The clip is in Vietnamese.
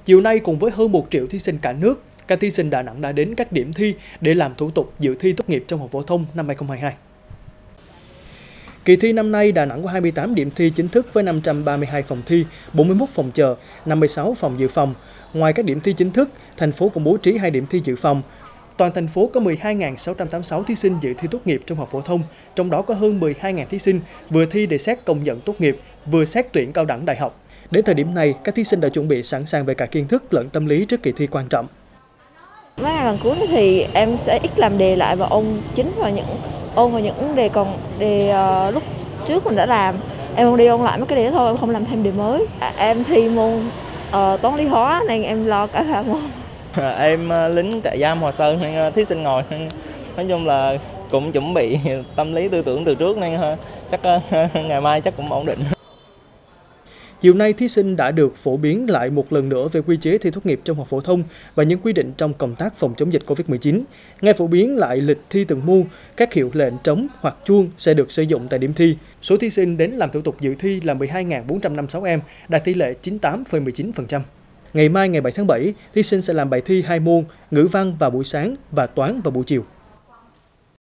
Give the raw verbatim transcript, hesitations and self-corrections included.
Chiều nay cùng với hơn một triệu thí sinh cả nước, các thí sinh Đà Nẵng đã đến các điểm thi để làm thủ tục dự thi tốt nghiệp trung học phổ thông năm hai không hai hai. Kỳ thi năm nay, Đà Nẵng có hai mươi tám điểm thi chính thức với năm trăm ba mươi hai phòng thi, bốn mươi mốt phòng chờ, năm mươi sáu phòng dự phòng. Ngoài các điểm thi chính thức, thành phố cũng bố trí hai điểm thi dự phòng. Toàn thành phố có mười hai nghìn sáu trăm tám mươi sáu thí sinh dự thi tốt nghiệp trung học phổ thông, trong đó có hơn mười hai nghìn thí sinh vừa thi để xét công nhận tốt nghiệp, vừa xét tuyển cao đẳng đại học. Đến thời điểm này, các thí sinh đã chuẩn bị sẵn sàng về cả kiến thức lẫn tâm lý trước kỳ thi quan trọng. Mấy ngày gần cuối thì em sẽ ít làm đề lại và ôn chính vào những ôn vào những đề còn đề uh, lúc trước mình đã làm. Em ôn đi ôn lại mấy cái đề đó thôi, em không làm thêm đề mới. À, em thi môn uh, toán lý hóa nên em lo cả ba môn. Em lính trại giam Hòa Sơn nên thí sinh ngồi, nói chung là cũng chuẩn bị tâm lý tư tưởng từ trước nên chắc ngày mai chắc cũng ổn định. Chiều nay, thí sinh đã được phổ biến lại một lần nữa về quy chế thi tốt nghiệp trung học phổ thông và những quy định trong công tác phòng chống dịch Covid mười chín. Nghe phổ biến lại lịch thi từng môn, các hiệu lệnh trống hoặc chuông sẽ được sử dụng tại điểm thi. Số thí sinh đến làm thủ tục dự thi là mười hai nghìn bốn trăm năm mươi sáu em, đạt tỷ lệ chín mươi tám phẩy mười chín phần trăm. Ngày mai ngày bảy tháng bảy, thí sinh sẽ làm bài thi hai môn, ngữ văn vào buổi sáng và toán vào buổi chiều.